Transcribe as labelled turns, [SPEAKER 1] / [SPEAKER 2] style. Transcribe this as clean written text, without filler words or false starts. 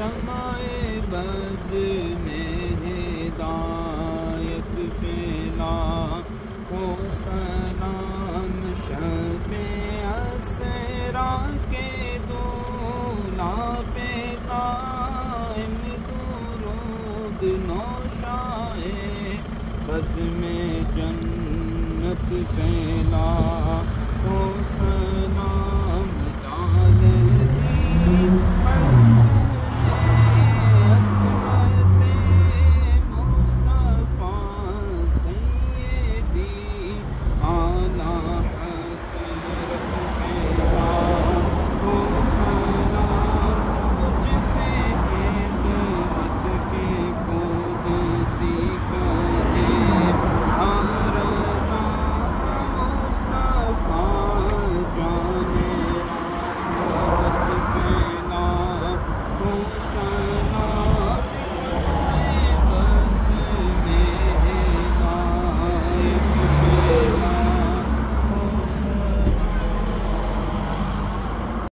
[SPEAKER 1] شمع بز میں ہدایت پھیلا کو سلام شب اسرا کے دولا پہ قائم درود نوشائے بز میں جنت پھیلا کو سلام